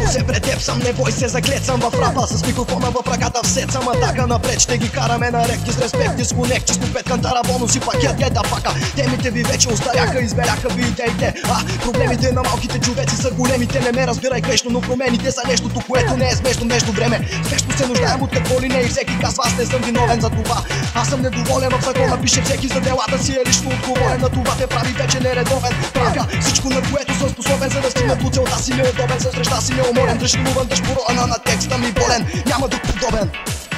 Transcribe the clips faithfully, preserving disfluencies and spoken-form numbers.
се пред теб съм, не бой се, заклет съм в рапа. С микрофона в ръката всет съм атака напред. Ще ги караме на ректи с респект и с конек. Чисто пет кантара, бонус и пакет, гета пака. Темите ви вече остаряха, избеляха ви идеите. А проблемите на малките човеци са големите. Не ме разбирай грешно, но промените са нещото, което не е смешно днешно време. Спешно се нуждаем от какво ли не и всеки казва, аз не съм виновен за това. Аз съм недоволен, в закона пише всеки за делата си е лично отговорен. На това те прави вече нередовен. Правя всичко, на което съм способен, за да стигна до целта си неудобен. За среща си неуморен, дръж римуван, дръж порона на текста ми болен. Няма друг подобен.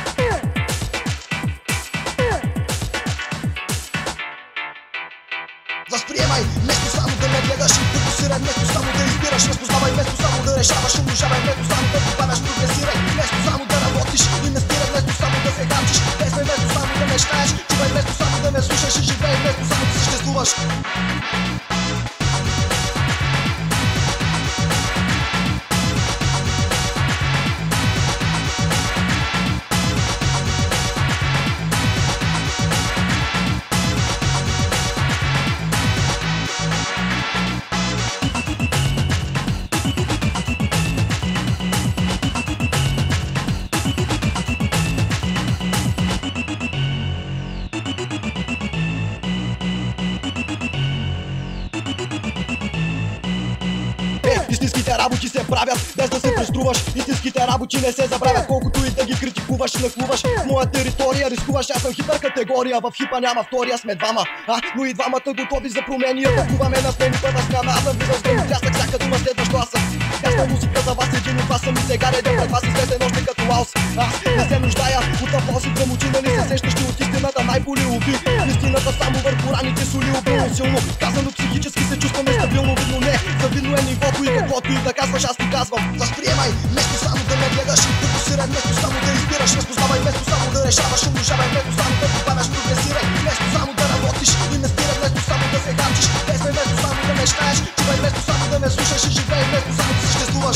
Възприемай, вместо само да ме гледаш, фокусирай, вместо само да избираш, разпознавай, вместо само да решаваш, умножавай, вместо само да добавяш, прогресирай, вместо само да работиш, инвестирай, вместо само да се харчиш, действай, вместо само да мечтаеш, чувай, вместо само да ме слушаш и живей, вместо само да съществуваш. Истинските работи се правят без да се преструваш. Истинските работи не се забравят, колкото и да ги критикуваш и нахлуваш. В моя територия рискуваш, аз съм хиперкатегория. В хипа няма втория, сме двама, а, но и двамата готови за промени. Атакуваме на стени първа смяна, аз съм влизам с гръм трясък, всяка дума следващо аз съм. Ясна музика за вас, един от вас съм и сега редя пред вас и светен още като лаус. Аз не се нуждая от аплауси към очи, нали се сещащи от истината, най-боли уби. Истината само върху раните соли обилно силно. Казано психически се чувствам нестабилно, видно не, завидно е нивото и каквото и да казваш, аз ти казвам. Възприемай, вместо само да ме гледаш, фокусирай, вместо само да избираш, разпознавай, вместо само да решаваш, умножавай, вместо само да добавяш, прогресирай, вместо само да работиш, инвестирай, вместо само да се харчиш, действай, вместо само да мечтаеш, чувай, вместо само да ме слушаш и живей, вместо само да съществуваш.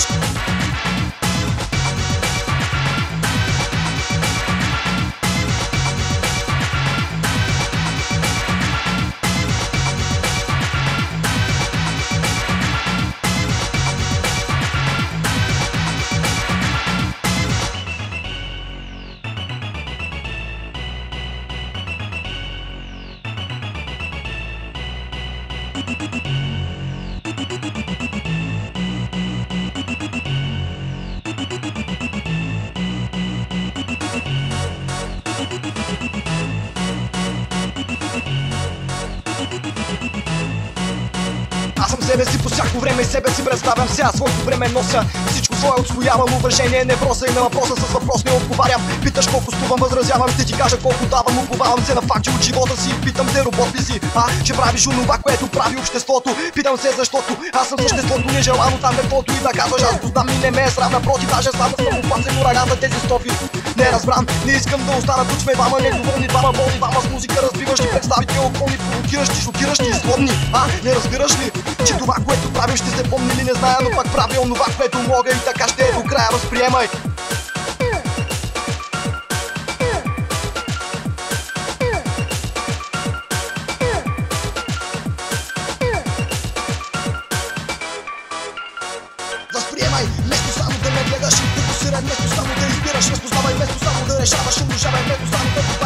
Аз съм себе си по всяко време и себе си представям сега. Своето време нося, всичко свое отстоявам. Уважение не въпроса и на въпроса с въпрос не отговарям. Питаш колко струвам, възразявам, ще ти кажа колко давам. Уповавам се на факти от живота си. Питам те, робот ли си, а че правиш онова, което прави обществото. Питам се защото аз съм съществото, нежелано там каквото и да казваш. Аз го знам и не ме е срам, напротив, даже сам да съм опасен ураган за тези строфи. Не разбрам, не искам да остана тук, сме двама недоволни, двама болни, двама с музика разбиващи, представите околни, провокиращи, шокиращи и злобни. А, не разбираш ли, че това, което правим, ще се помни ли, не зная, но пак правя онова, което мога и така ще е до края. Възприемай. Възприемай, вместо само да ме гледаш, фокусирай, вместо само да избираш, разпознавай, вместо само да решаваш, умножавай, вместо само да